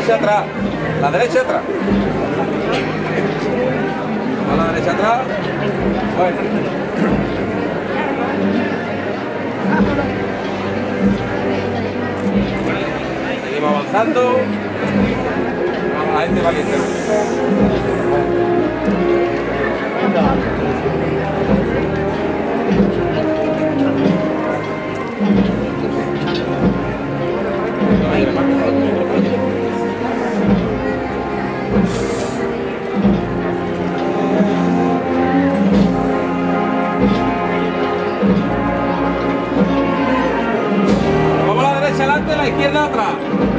derecha atrás. La derecha atrás. A la derecha atrás. Bueno. Seguimos avanzando. Vamos a la gente valiente. Vamos a la derecha adelante, a la izquierda atrás.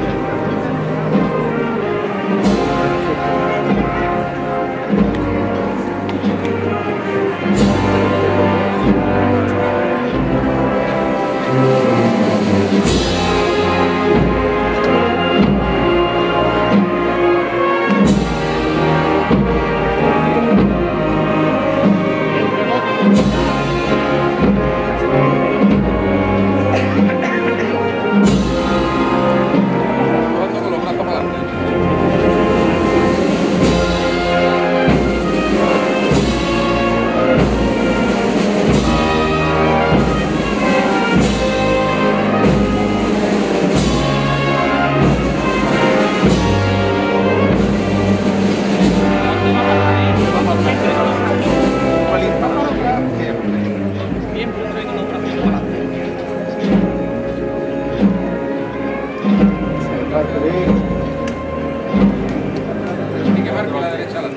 Hay que marcar la derecha adelante.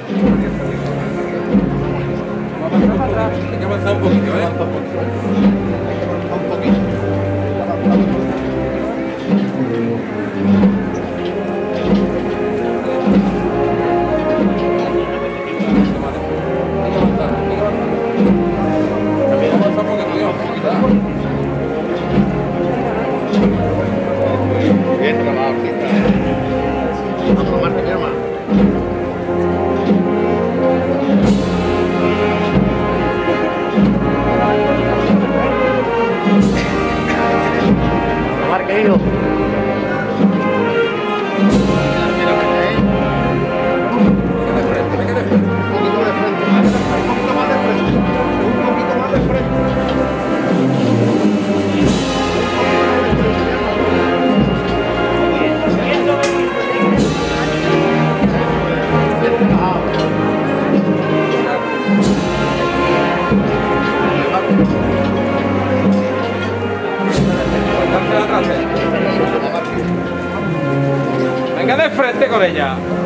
Vamos a atrás. Hay que avanzar un poquito, ¿eh? Un poquito. Bien trabajado, a tomarte mi hermano. Tomar que hijo. Venga de frente con ella.